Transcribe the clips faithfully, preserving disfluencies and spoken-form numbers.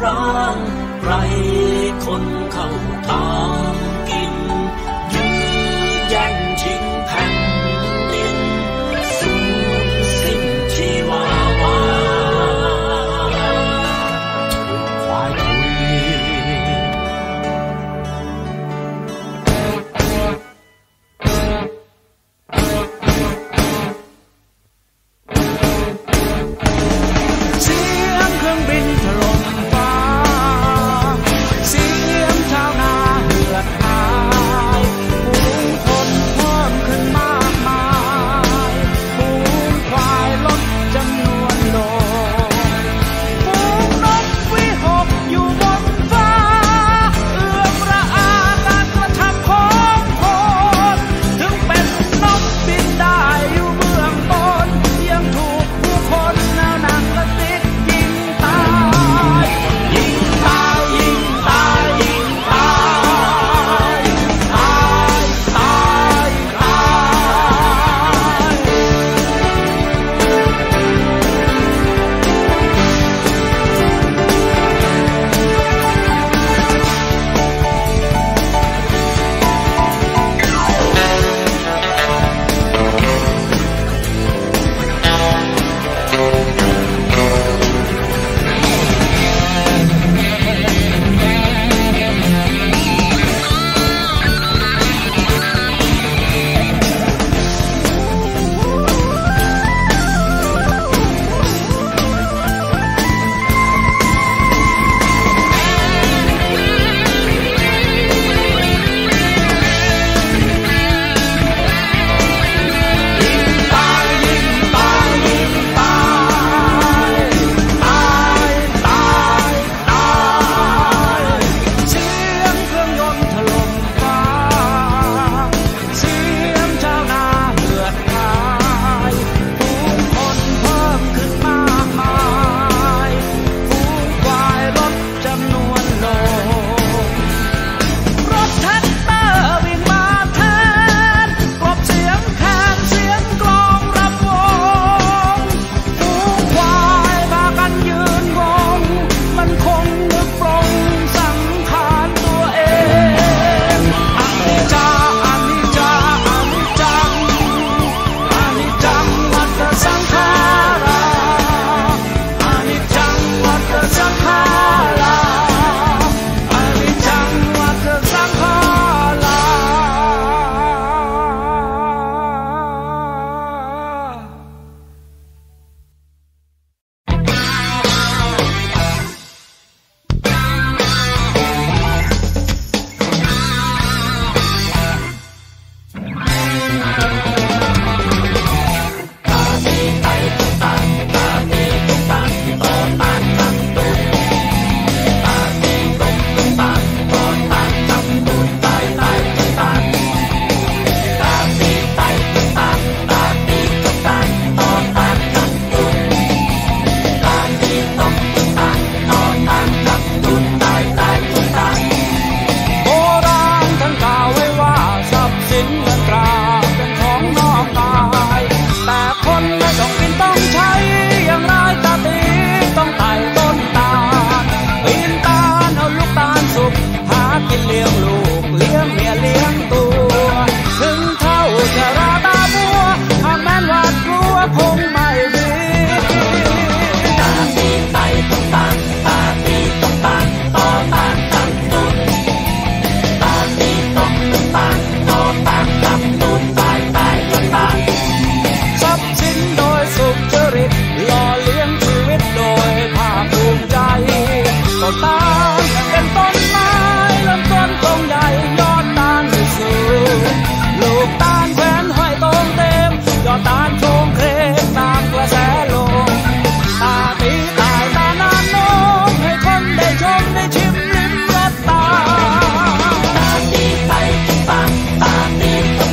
ร้างไรคนเข้าทางกินยื้อแย่งชิงแผ่นดินสูญสิ้นชีวาวาควายคุย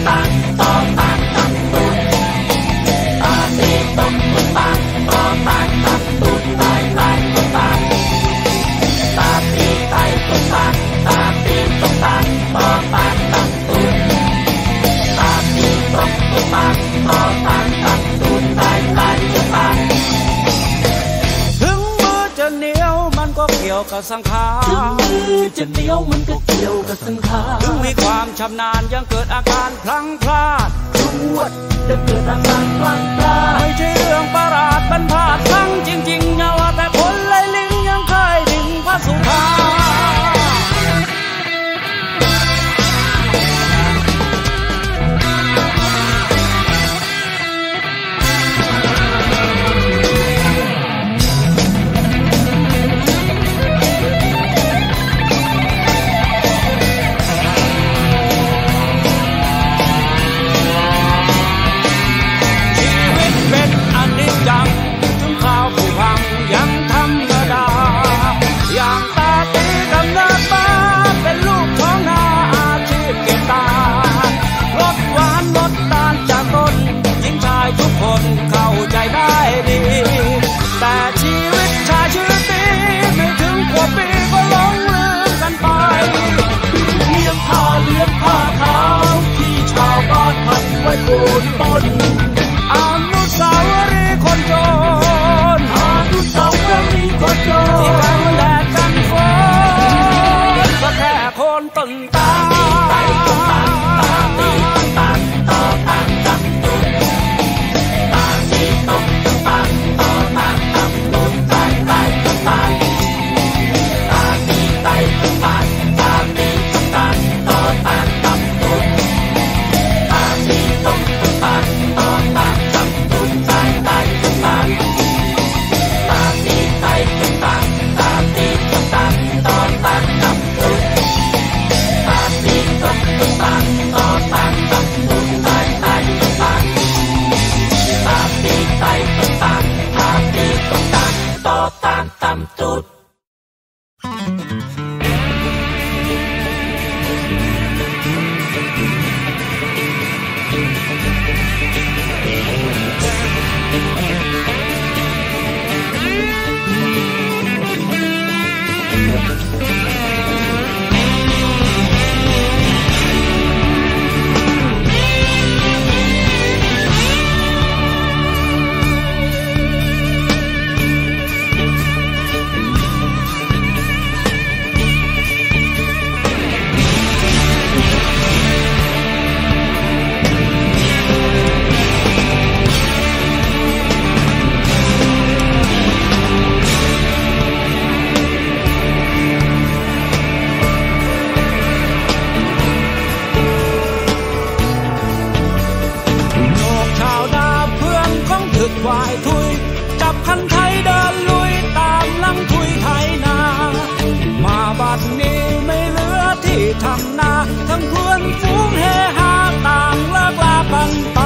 ตยวกับสังขารถึงมือจะเหนียวมันก็เกี่ยวกับสังขารถึงมีความชำนาญยังเกิดอาการพลั้งพลาดชวดจะเกิดอาการพลั้งพลาดไม่ใช่เรื่องประหลาดเป็นพลาดพลั้งจริงๆอย่าว่าแต่คนไล่ลิงยังเคยดิ่งพระสุธาเข้าใจได้ดีแต่ชีวิตชายชื่อตีไม่ถึงขวบปีก็หลงลืมกันไปเลี้ยงผ้าเลี้ยงผ้าขาวที่ชาวบ้านพันไว้โคนต้นอนุสาวรีย์คนจนอนุสาวรีย์คนจนที่กันแดดกันฝนก็แค่โคนต้นตาลวายทุยจับคันไทยเดินลุยตามลังทุยไทยนามาบัดนี้ไม่เหลือที่ทำนาทั้งเพื่อนฝูงเฮฮาต่างเลิกลากันไป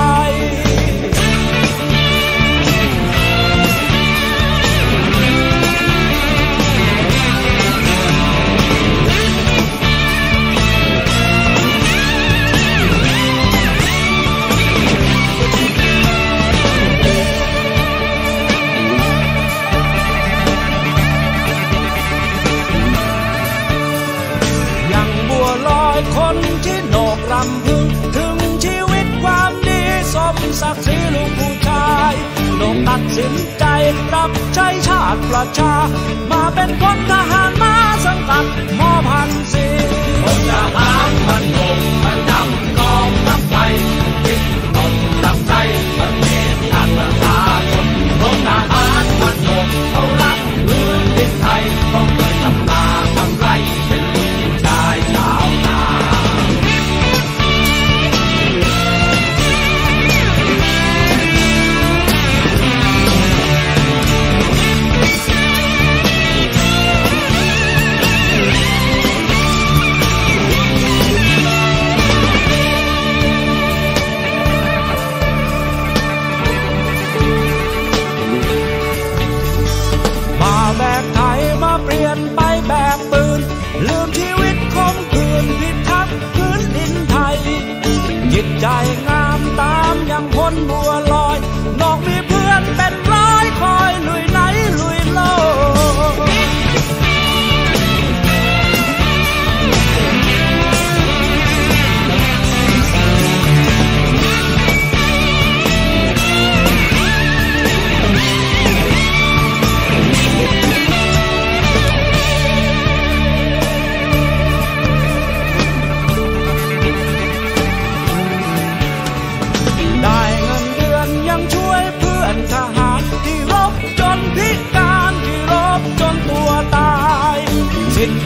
คนที่โหนกรำพึงถึงชีวิตความดีสมศักดิ์ศรีลูกผู้ชายโหนกตัดสินใจรับใช้ชาติประชามาเป็นพลทหารมาสังกัดมอพันศรีพลทหารมันโหนกมันดำกองทัพไทยคิดตนรับใจประเทศชาติประชาชนพลทหารมันโหนกเขารักพื้นดินไทยต้องเคยทำนาทำไรเป็นลูกผู้ชายชาวนา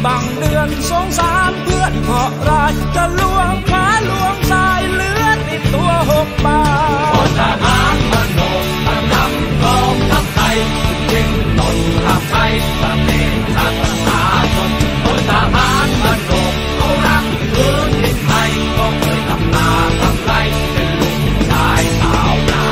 บางเดือนสงสารเพื่อนเพราะรายจะลวงขวาลวงซ้ายเหลือติดตัวหกบาททหารมโนมันนำกองทัพไทยยิ่งตนทัพไทยประเทศชาติประชาชนทหารมโนเขารักพื้นดินไทยก็เคยทำนาทำไรเป็นลูกชายชาวนา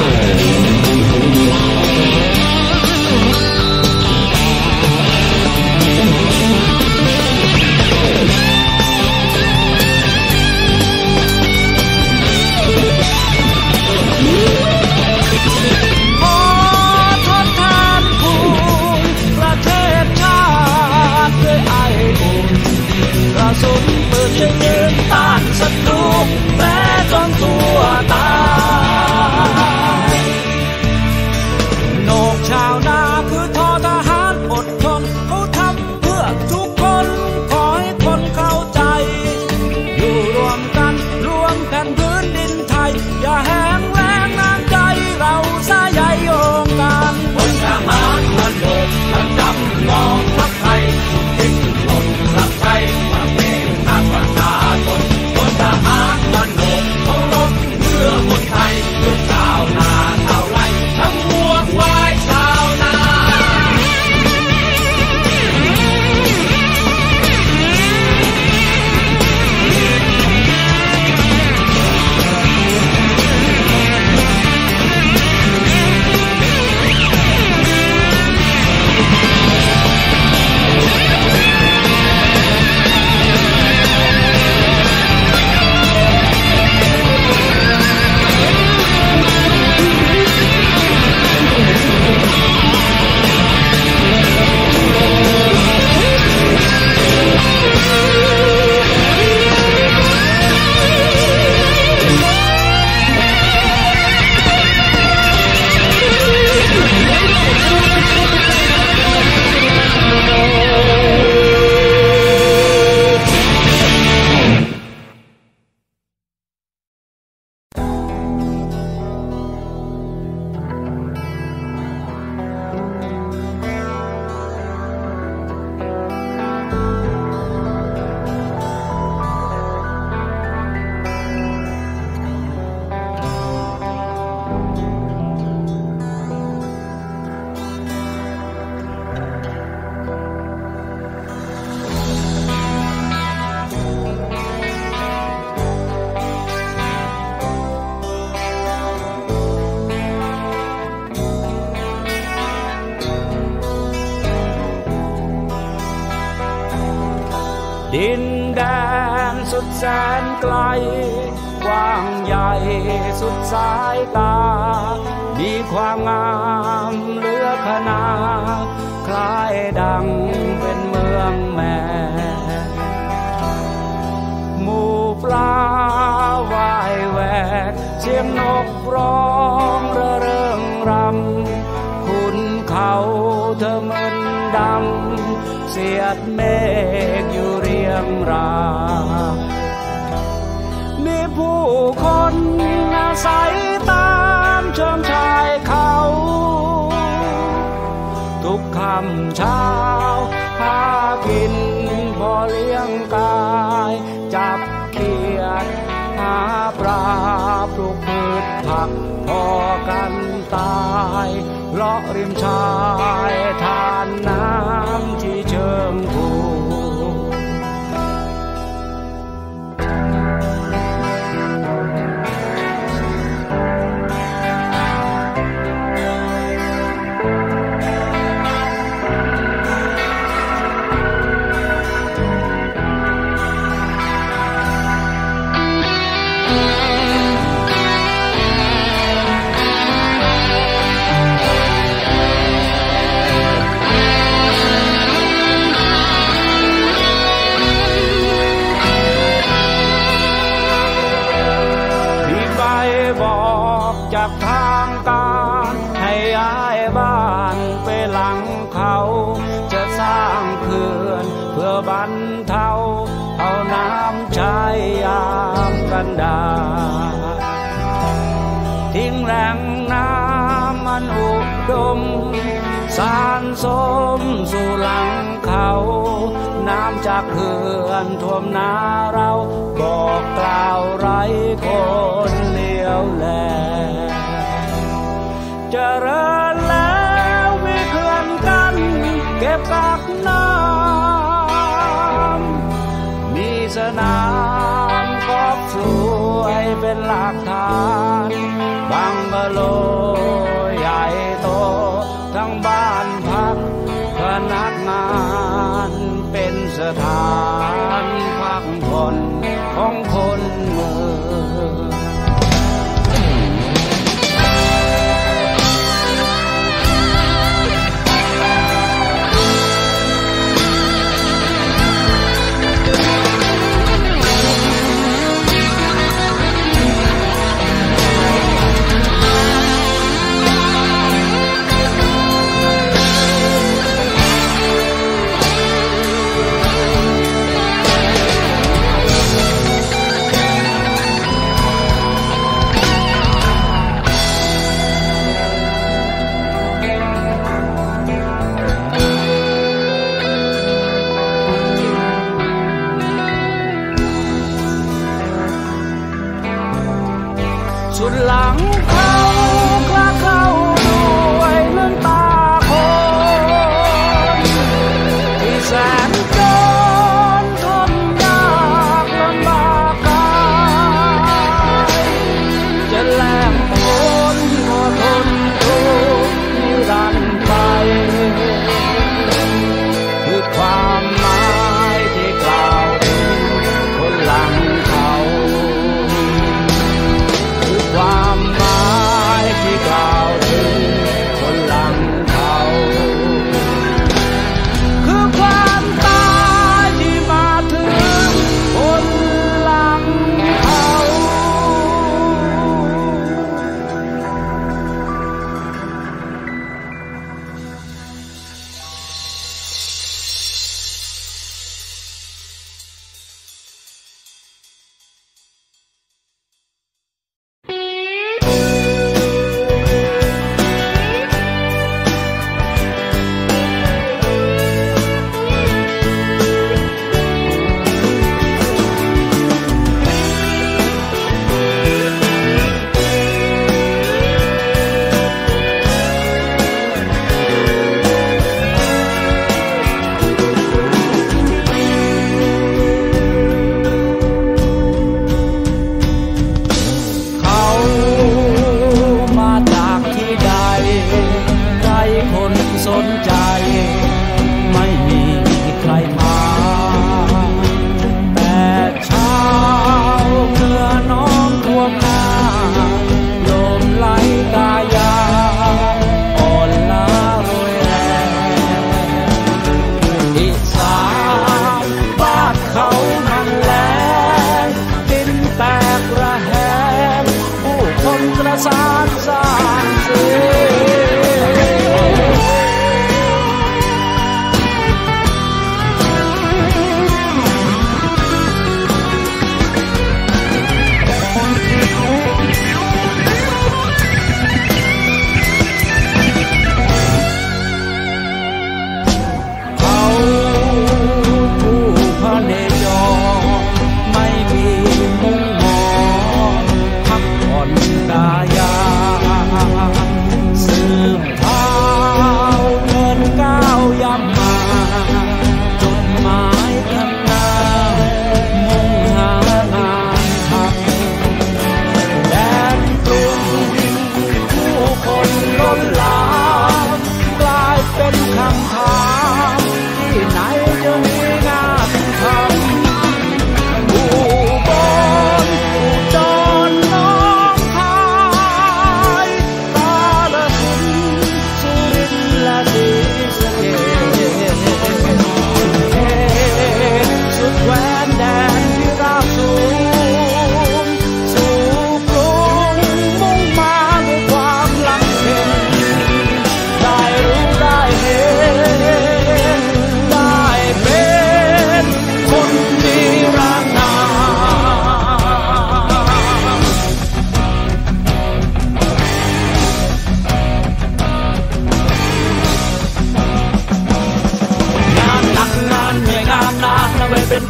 สุดเปิดจะยืนต้านศัตรูแม้จนตัวตายโหนกชาวนาคือทอทหารอดทนเขาทำเพื่อทุกคนขอให้คนเข้าใจอยู่รวมกันรวมแผ่นพื้นดินไทยอย่าแห้งแล้งน้ำใจเราสายใยโยงกันพลทหารมโนมันจำกองทัพไทยทิ้งหล่นรับใช้ประชาชนพลทหารมโนเขารบเพื่อคนไทยเพื่อชาวนาชาวไร่ทั้งวัวควายชาวนาดินแดนสุดแสนไกลกว้างใหญ่สุดสายตามีความงามเหลือขนาคล้ายดังเป็นเมืองแม่หมู่ปลาว่ายแหวกเสียงนกร้องระเริงรำคุณเขาเธอมึนดำเสียดเมฆอยู่เรียงรางมีผู้คนอาศัยตามเชิงชายเขาทุกค่ำเช้าหากินพอเลี้ยงกายจับเขียดหาปลาปลูกพืชผักพอกันตายเลาะริมชายทานน้ำที่เชิงภูจากทางการให้ย้ายบ้านไปหลังเขาจะสร้างเขื่อนเพื่อบรรเทาเอาน้ำใช้ยามกันดาทิ้งแหล่งน้ำมันอุดมสารสมสู่หลังเขาน้ำจากเขื่อนท่วมนาเราบอกกล่าวไร้คนเลี้ยวแลเจริญแล้วมีเขื่อนกันเก็บกักน้ำมีสนามกอล์ฟสวยเป็นหลักฐานบังกะโลใหญ่โตทั้งบ้านพักพนักงานเป็นสถานพักผ่อนของคนเมืองสุดหลังเขาคลาเข้าด้วยน้ำตาคนที่แสนจนทนยากลำบากกายจะแลกผลก็ทนทุกข์นิรันดร์ไปคือความหมายที่กล่าวถึงคนหลังเขาความหมายที่กล่าวถึงคนหลังเขาคือความตายที่มาถึงคนหลังเขาสนใจไม่มีใครมาแต่เช้าเมื่อน้องท่วมหน้าลมไหลกายาอ่อนล้าโรยแรงอีสานบ้านเขามันแลงดินแตกระแหงผู้คนกระสานสร้างเสีย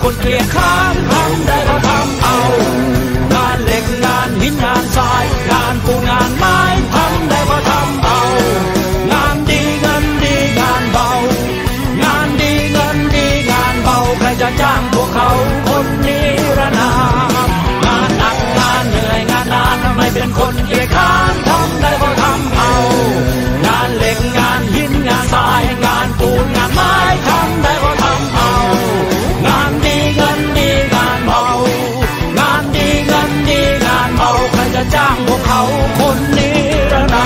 คนเกลียดค้านทำได้ก็ทำเอางานเหล็กงานหินงานทรายงานปูนงานไม้ทำได้ก็ทำเอางานดีเงินดีงานเบางานดีเงินดีงานเบาใครจะจ้างพวกเขาคนนี้ระนามงานหนักงานเหนื่อยงานนานทำไมเป็นคนเกลียดค้านทำได้ก็ทำเอางานเหล็กงานหินงานทรายงานปูนงานไม้ทำได้ก็ทำเอางานดีเงินดีงานเบางานดีเงินดีงานเบาใครจะจ้างพวกเขาคนนี้ระน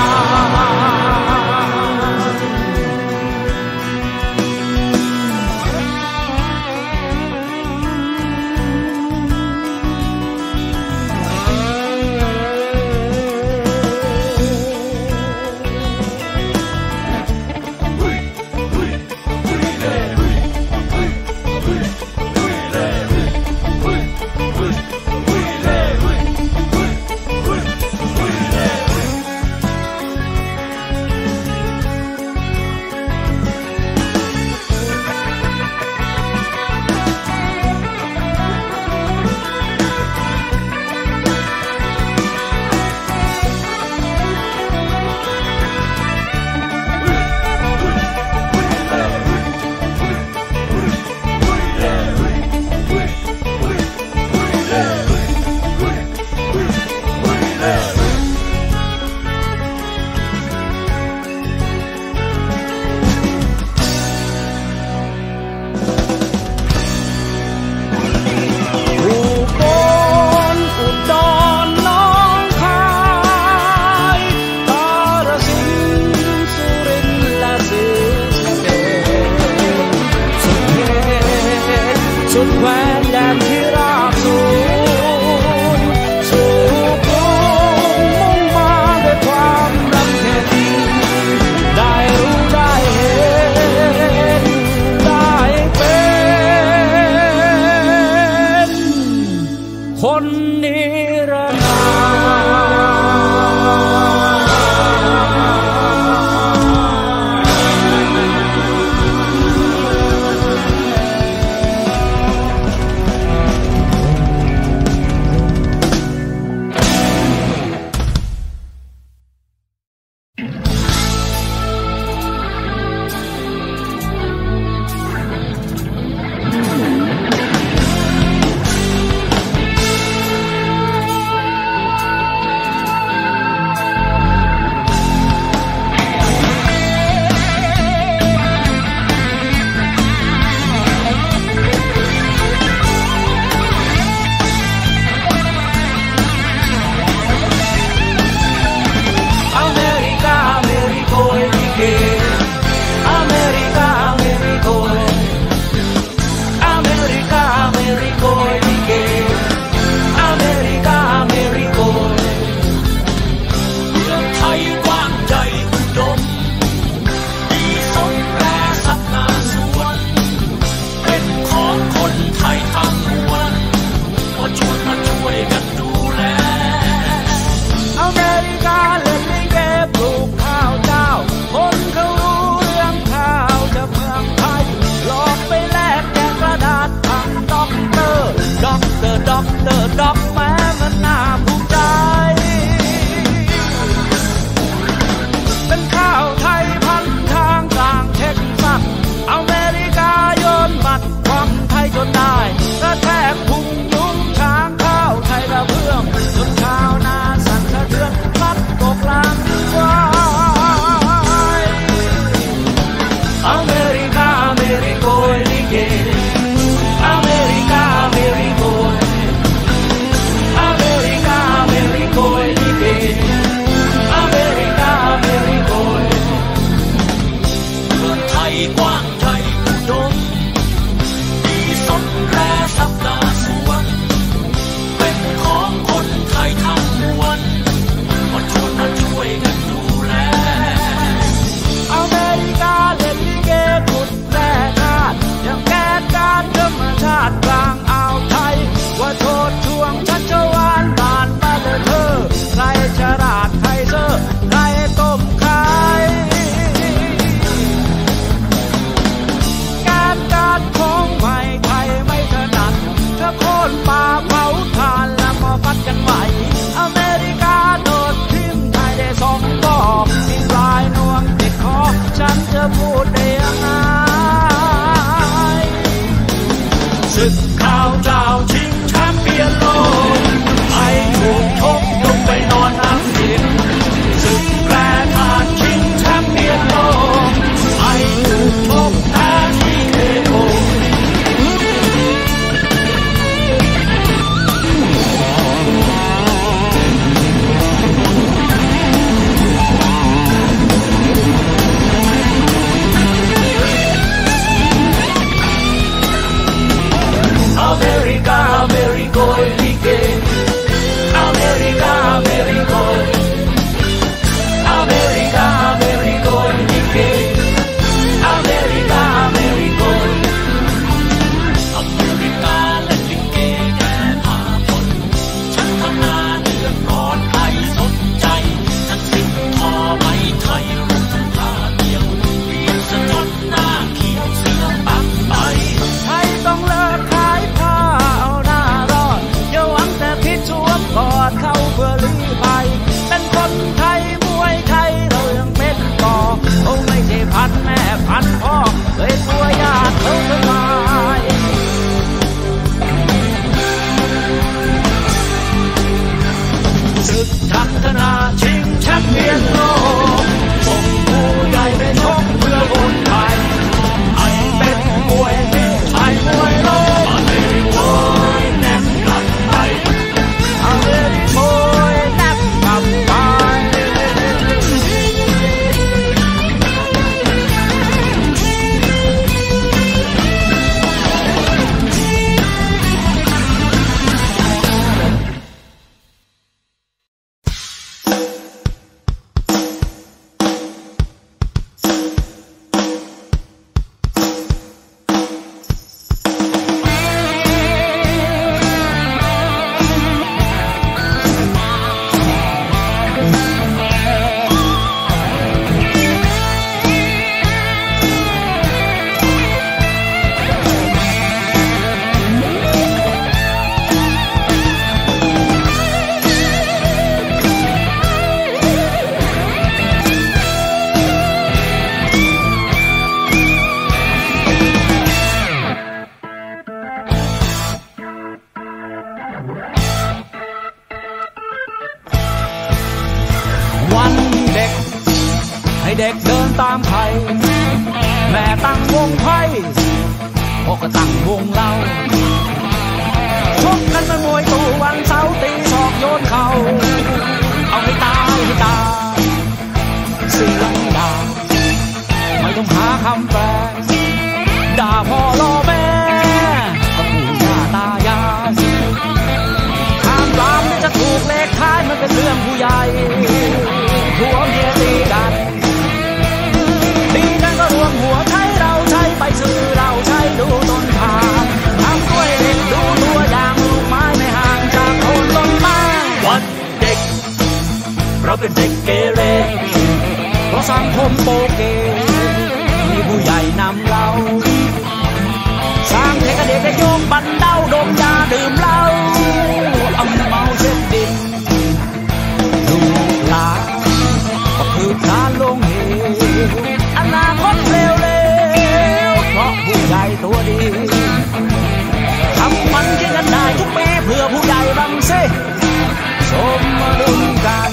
วันเด็กให้เด็กเดินตามใครแม่ตั้งวงไพ่พ่อก็ตั้งวงเล่าชกกันเป็นมวยตู่วันเสาร์ตีศอกโยนเข่าเอาให้ตายให้ตายเสียงด่าไม่ต้องหาคำแปลด่าพ่อล่อแม่ก็ปู่ย่าตายายข้ามรามจะถูกเลขท้ายมันเป็นเรื่องผู้ใหญ่หัวเมียตีกันตีกันก็รวมหัวใช้เราใช้ไปซื้อเราใช้ดูต้นทางทำด้วยเด็กดูตัวอย่างลูกไม้ไม่ห่างจากโคนต้นไม้วันเด็กเราเป็นเด็กเกเรเพราะสังคมโปเกมีผู้ใหญ่นำเราสร้างเด็กกับเด็กได้โยงบันเดาดมยาดื่มเหล้าเอาเมาเช็ดดินลูกหลานก็คือพลานลงเหวอนาคตเร็วๆเพราะผู้ใหญ่ตัวดีทำมันกินกันได้ทุกปีเพื่อผู้ใหญ่บังเซ่สมดุลกัน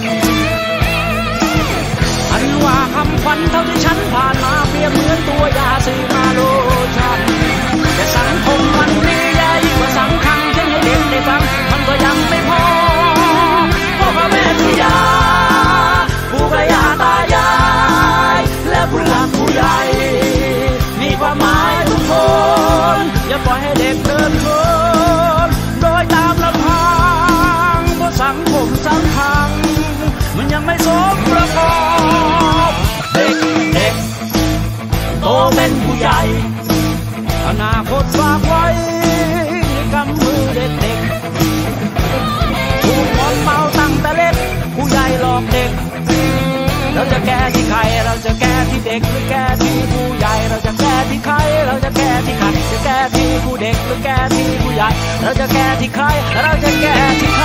อันว่าคำขวัญเท่าที่ฉันผ่านมาเปรียบเหมือนตัวยาสีมาโลชั่นแต่สังคมมันมีใหญ่กว่าสังขังฉันให้เด็กได้ฟังมันก็ยังไม่พอพ่อกับแม่ที่ยาปู่กับย่าตายายและผู้หลักผู้ใหญ่มีความหมายทุกคนอย่าปล่อยให้เด็กเดินชนโดยตามลำพังเพราะสังคมสังขังมันยังไม่สมประกอบเด็กเด็กโตเป็นผู้ใหญ่อนาคตฝากไว้ในกำมือเด็กเด็กถูกคนเมาตั้งแต่เล็กผู้ใหญ่หลอกเด็กเราจะแก้ที่ใครเราจะแก้ที่เด็กหรือแก้ที่ผู้ใหญ่เราจะแก้ที่ใครเราจะแก้ที่ใครจะแก้ที่ผู้เด็กหรือแก้ที่ผู้ใหญ่เราจะแก้ที่ใครเราจะแก้ที่ใคร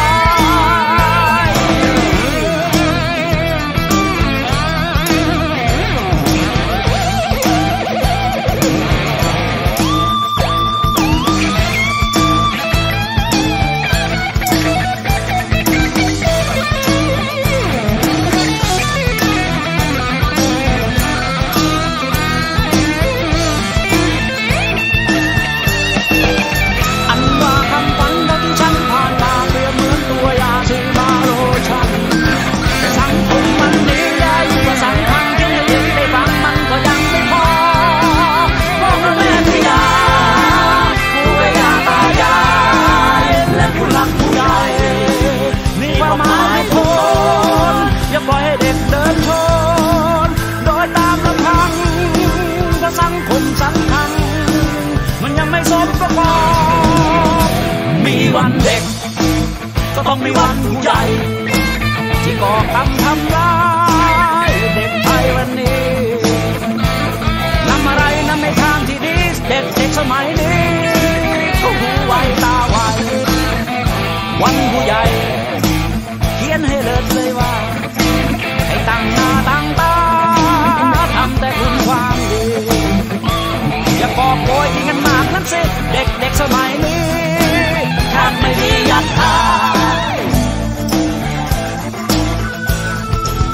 วันเด็กก็ต้องมีวันผู้ใหญ่ที่ก่อคำทำร้ายเด็กไทยวันนี้นำอะไรนำในทางที่ดีเด็กเด็กสมัยนี้เขาหูไวตาไววันผู้ใหญ่เขียนให้เลิศเลยว่าให้ตั้งหน้าตั้งตาทำแต่คุณความดีอย่ากอบโกยที่เงินมากนักสิเด็กเด็กสมัยนี้ไม่มียัดทาย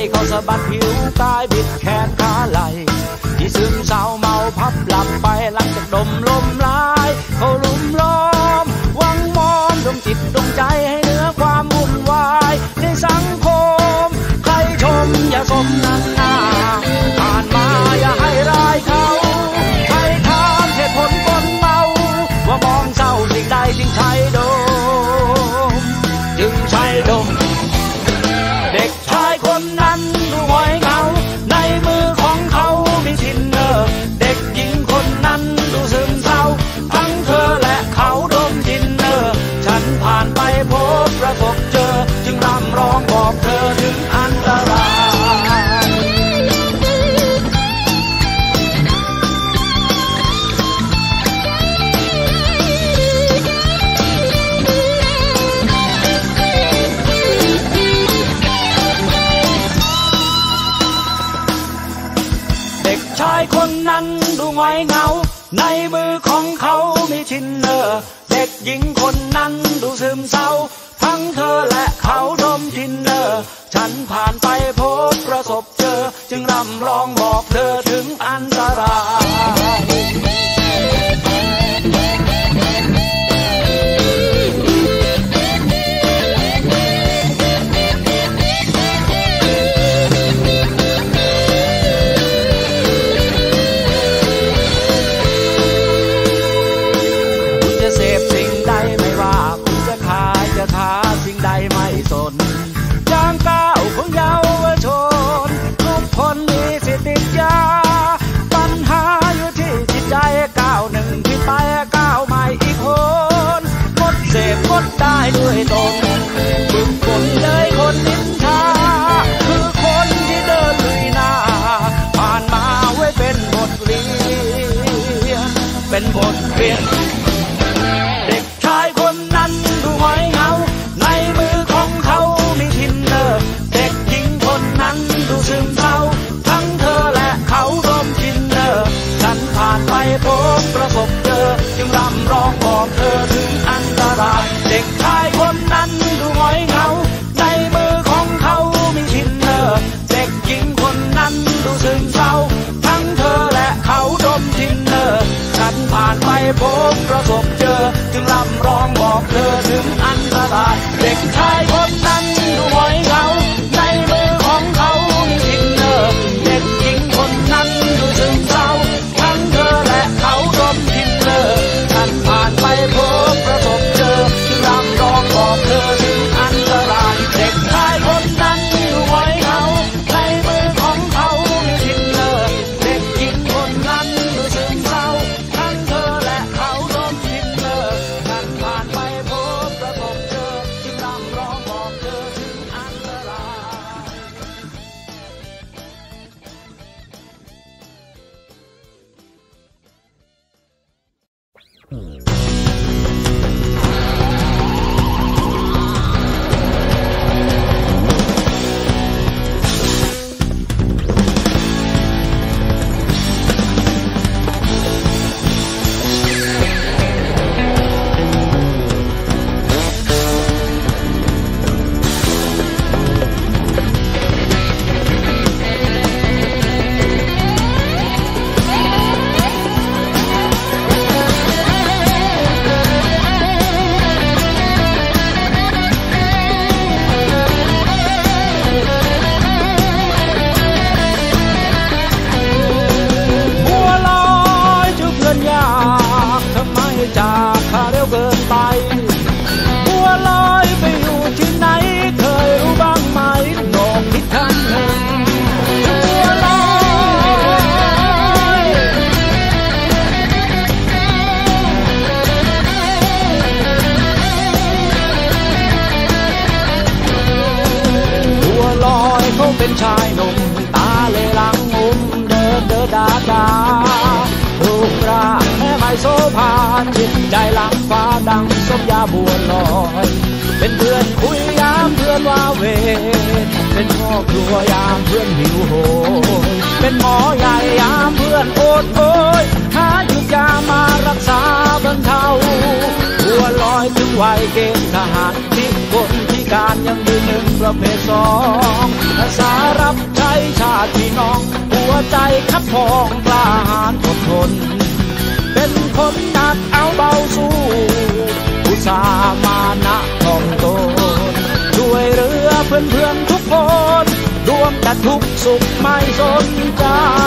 เขาสะบัดผิวกายบิดแขนขาไหลที่ซึมเศร้าเมาพับหลับไปหลังจากดมลมลายเขาลุ่มล้อมวังมอมดวงจิตดวงใจให้เหนือความวุ่นวายในสังคมใครชมอย่าสมนันหน้าผ่านมาอย่าให้ร้ายเขาใครถามเหตุผลคนเมาว่ามองเศร้าสิ่งใดจึงใช้ดมจึงใช้ดมเด็กชายคนนั้นดูหงอยเหงาในมือของเขามีทินเนอร์เด็กหญิงคนนั้นดูซึมเศร้าทั้งเธอและเขาดมทินเนอร์ฉันผ่านไปพบประสบเจอจึงรำร้องบอกเธอถึงอันตรายชายคนนั้นดูหงอยเหงาในมือของเขามีทินเนอร์เด็กหญิงคนนั้นดูซึมเศร้าทั้งเธอและเขาดมทินเนอร์ฉันผ่านไปพบประสบเจอจึงรำร้องบอกเธอถึงอันตรายสิ่งใดไม่สนยางก้าวของเยาวชนทุกคนมีสิทธิ์ติดยาปัญหาอยู่ที่จิตใจก้าวหนึ่งที่ไปก้าวใหม่อีกคนงดเสพงดได้ด้วยตนฝึกฝนเลยคนนินทาคือคนที่เดินลุยหน้าผ่านมาไว้เป็นบทเรียนเป็นบทเรียนเด็กชายคนนั้นดูหงอยเหงาในมือของเขามีทินเนอร์เด็กหญิงคนนั้นดูซึมเศร้าทั้งเธอและเขาดมทินเนอร์ฉันผ่านไปพบประสบเจอจึงรำร้องบอกเธอถึงอันตรายเด็กชายคนนั้นดูหงอยเหงาในมือของเขามีทินเนอร์เด็กหญิงคนนั้นดูซึมเศร้าทั้งเธอและเขาดมทินเนอร์ฉันผ่านไปพบประสบเจอจึงรำร้องบอกเธอถึงอันตรายเด็กชายคนนั้นดูหงอยเหงาในมือของเขามีทินเนอร์เด็กหญิงคนนั้นดูซึมเศร้าทั้งเธอและเขาดมทินเนอร์ฉันผ่านไปพบประสบเจอจึงรำร้องบอกเธอถึงอันตรายเด็กชายคนนั้นดูหงอยเหงาในมือของเขามีทินเนอร์เด็กหญิงคนนั้นดูซึมเศร้าทั้งเธอและเขาดมทินเนอร์ฉันผ่านไปพบประสบเจอจึงรำร้องบอกเธอถึงอันตรายจากข้าเร็วเกินไปบัวลอยไปอยู่ที่ไหนเคยรู้บ้างไหมโหนกที่คำหนึ่งบัวลอยบัวลอยเขาเป็นชายหนุ่มตาเลหลังมุมเดินเดินดาดารูปร่างแม่ไม่โสภาจิตใจหลังฟ้าดังสมยาบัวลอยเป็นเพื่อนคุยยามเพื่อนว่าเวเป็นพ่อครัวยามเพื่อนหิวโหยเป็นหมอใหญ่ยามเพื่อนโอดโอยหายุกยามารักษาบรรเทาบัวลอยถึงวัยเกณฑ์ทหารที่คนพิการยังยืนหนึ่งประเภทสองอาสารับใช้ชาติพี่น้องหัวใจคับพองกล้าหาญอดทนเป็นคนหนักเอาเบาสู้อุตสาห์มานะท่องตนช่วยเหลือเพื่อนเพื่อนทุกคนรวมแต่ทุกสุขไม่สนใจ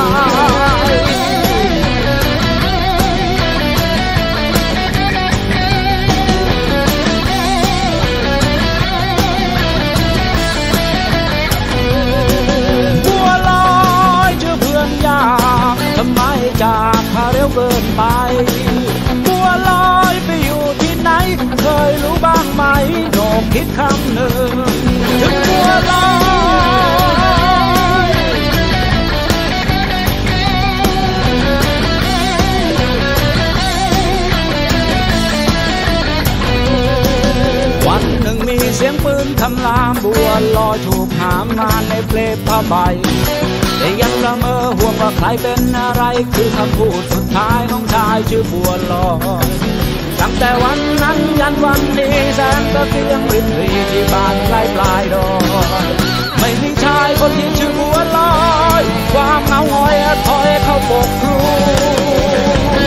บัวลอยเจอเพื่อนยากทำไมจากพาเร็วเกินไปบัวลอยไปอยู่ที่ไหนเคยรู้บ้างไหมโหนกคิดคำหนึ่งถึงบัวลอยวันหนึ่งมีเสียงปืนคำรามบัวลอยถูกหามมาในเปลวผ้าใบแต่ยังละเมอห่วงว่าใครเป็นอะไรคือคำพูดสุดท้ายน้องชายชื่อบัวลอยตั้งแต่วันนั้นยันวันนี้แสงตะเกียงรินรีที่บ้านใกล้ปลายดอยไม่มีชายคนที่ชื่อบัวลอยความเหงาหงอยถอยเข้าปกคลุม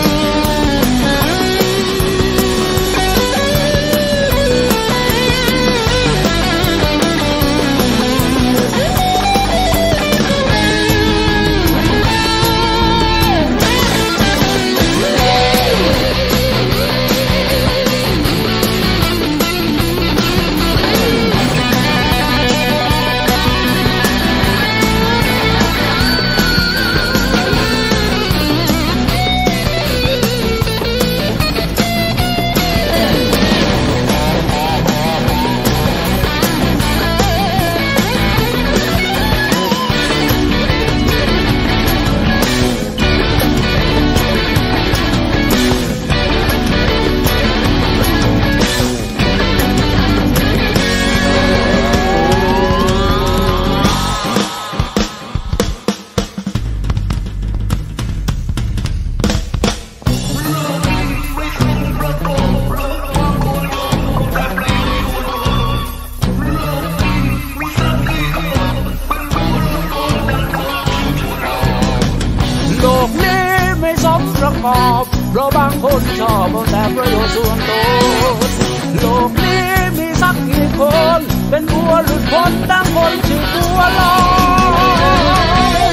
เพราะบางคนชอบเอาแต่ประโยชน์ส่วนตนโลกนี้มีสักกี่คนเป็นบัวหลุดพ้นดังคนชื่อบัวลอย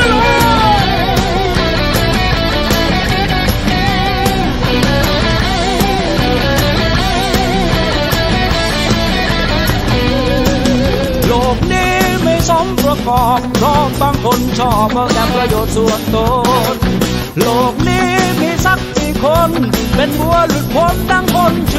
โลกนี้ไม่สมประกอบเพราะบางคนชอบเอาแต่ประโยชน์ส่วนตนโลกนี้มีสักกี่คนเป็นบัวหลุดพ้นดังคน